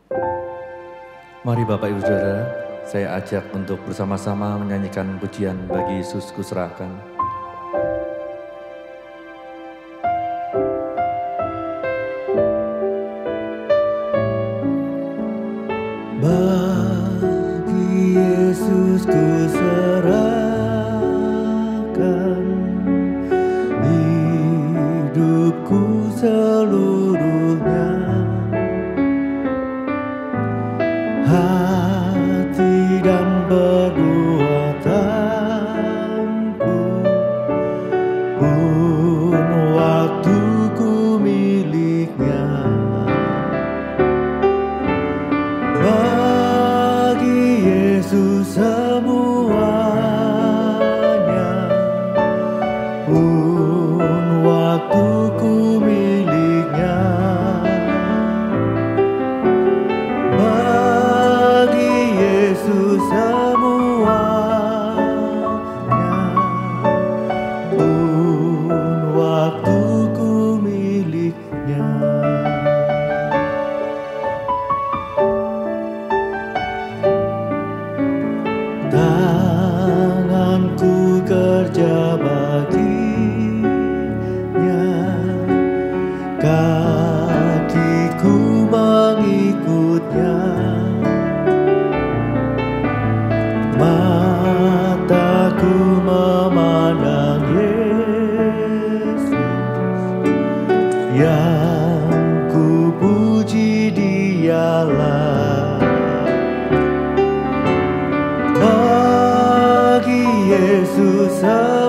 Mari Bapak Ibu Saudara, saya ajak untuk bersama-sama menyanyikan pujian bagi Yesus kuserahkan. Bagi Yesus kuserahkan hidupku seluruhnya, hati dan perbuatanku pun waktuku miliknya. Bagi Yesus semuanya pun waktuku miliknya. Bagi Yesus semuanya pun waktuku miliknya. Tanganku kerja baginya, kakiku mengikutnya, mataku memandang Yesus, yang ku puji Dialah. Bagi Yesus